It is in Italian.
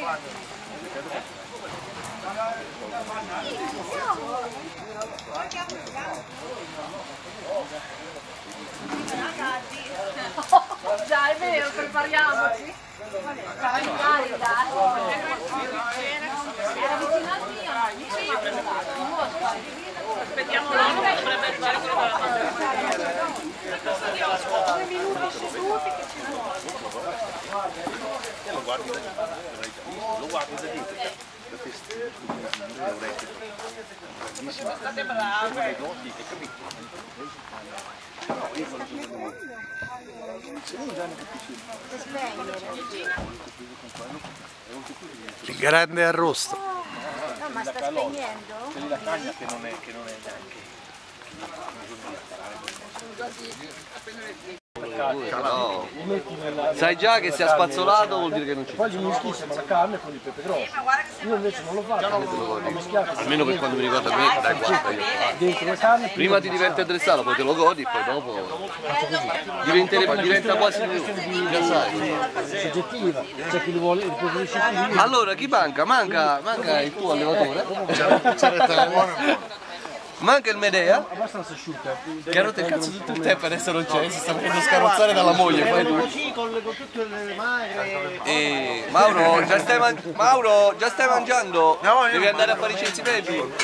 Già, è vero, prepariamoci. Era vicino al mio. Aspettiamo l'uomo che dovrebbe fare quello della mattina. 2 minuti seduti che ci vuole. Lo guardi da dietro, lo guardi da dietro, la testa, le orecchie, grandissima, state bravi, hai capito? No, io sono se non già ne capisci. Il grande arrosto. No, ma sta spegnendo? C'è la cagna che non è neanche. No. Sai già che se ha spazzolato vuol dire che non c'è. Poi gli mischissimo la carne con il pepe grosso. Io invece non lo faccio. Ho mischiato. Almeno per quanto mi riguarda me, dai guarda io. Dentro la carne. Prima ti diverti a dressarlo, poi te lo godi, poi dopo diventa quasi già sai. Soggettiva. C'è chi lo vuole, lo preferisce più. Allora chi manca? Manca il tuo allevatore? Manca il Medea? Abbastanza asciutta. Che ha rotto il cazzo tutto il tempo, adesso non c'è, si sta facendo scarrozzare dalla moglie, fai tu. Così con tutte le magre. Mauro, già stai mangiando? Devi andare a fare i censimenti?